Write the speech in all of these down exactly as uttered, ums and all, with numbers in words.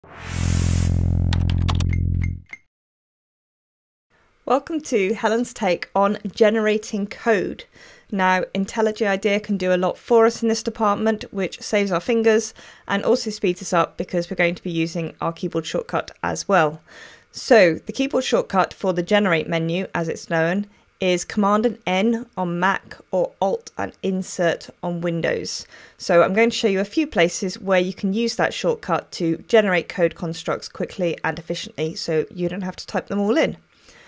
Welcome to Helen's take on generating code. Now, IntelliJ IDEA can do a lot for us in this department, which saves our fingers and also speeds us up because we're going to be using our keyboard shortcut as well. So the keyboard shortcut for the generate menu, as it's known, is Command and N on Mac or Alt and Insert on Windows. So I'm going to show you a few places where you can use that shortcut to generate code constructs quickly and efficiently so you don't have to type them all in.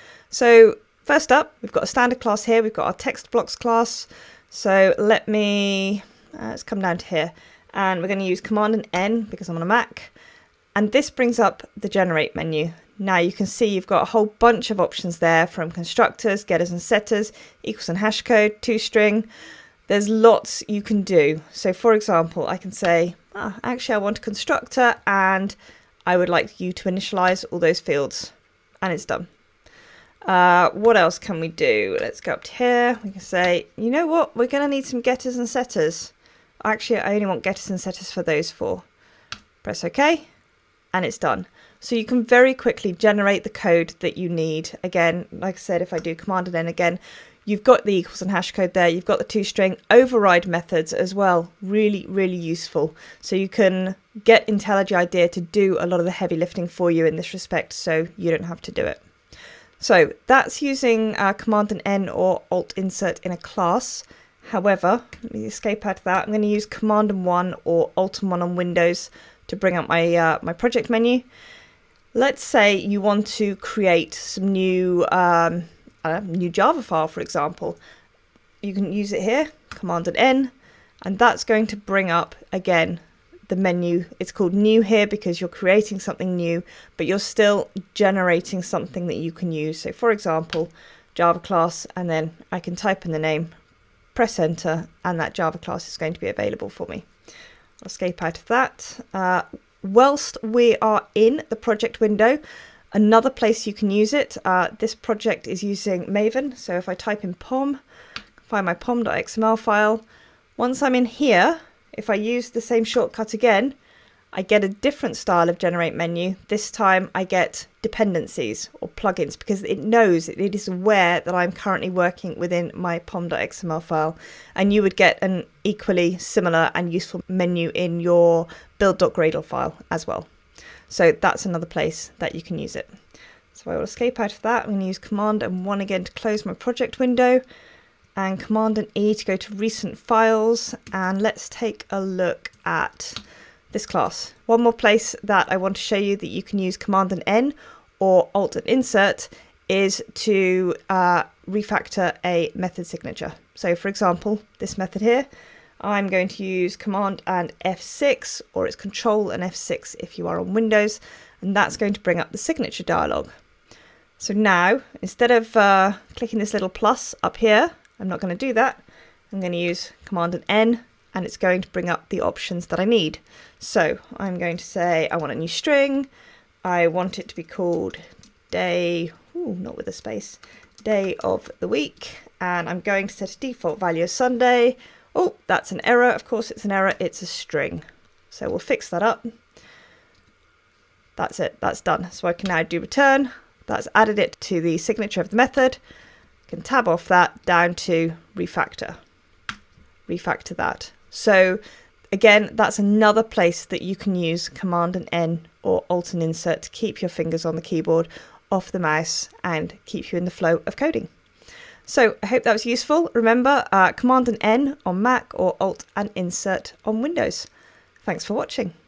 So first up, we've got a standard class here. We've got our text blocks class. So let me, uh, let's come down to here. And we're going to use Command and N because I'm on a Mac. And this brings up the generate menu. Now you can see you've got a whole bunch of options there from constructors, getters and setters, equals and hash code, toString. There's lots you can do. So for example, I can say, oh, actually I want a constructor and I would like you to initialize all those fields. And it's done. Uh, what else can we do? Let's go up to here. We can say, you know what? We're going to need some getters and setters. Actually, I only want getters and setters for those four. Press OK, and it's done. So you can very quickly generate the code that you need. Again, like I said, if I do Command and N again, you've got the equals and hash code there. You've got the toString override methods as well. Really, really useful. So you can get IntelliJ IDEA to do a lot of the heavy lifting for you in this respect, so you don't have to do it. So that's using uh, Command and N or Alt Insert in a class. However, let me escape out of that. I'm going to use Command and one or Alt and one on Windows to bring up my uh, my project menu. Let's say you want to create some new um, uh, new Java file, for example. You can use it here, Command and N, and that's going to bring up again the menu. It's called new here because you're creating something new, but you're still generating something that you can use. So for example, Java class, and then I can type in the name, press enter, and that Java class is going to be available for me. I'll escape out of that. Uh, whilst we are in the project window, another place you can use it, uh, this project is using Maven. So if I type in pom, find my pom dot X M L file, once I'm in here, if I use the same shortcut again, I get a different style of generate menu. This time I get dependencies or plugins because it knows, it is aware that I'm currently working within my pom dot X M L file. And you would get an equally similar and useful menu in your build dot gradle file as well. So that's another place that you can use it. So I will escape out of that. I'm going to use Command and one again to close my project window, and Command and E to go to recent files, and let's take a look at this class. One more place that I want to show you that you can use Command and N or Alt and Insert is to uh, refactor a method signature. So for example, this method here, I'm going to use Command and F six, or it's Control and F six if you are on Windows, and that's going to bring up the signature dialog. So now, instead of uh, clicking this little plus up here, I'm not going to do that. I'm going to use Command and N, and it's going to bring up the options that I need. So I'm going to say I want a new string. I want it to be called day, ooh, not with a space, day of the week. And I'm going to set a default value of Sunday. Oh, that's an error. Of course it's an error. It's a string. So we'll fix that up. That's it. That's done. So I can now do return. That's added it to the signature of the method. Can tab off that down to refactor. Refactor that. So again, that's another place that you can use Command and N or Alt and Insert to keep your fingers on the keyboard, off the mouse, and keep you in the flow of coding. So I hope that was useful. Remember, uh, Command and N on Mac or Alt and Insert on Windows. Thanks for watching.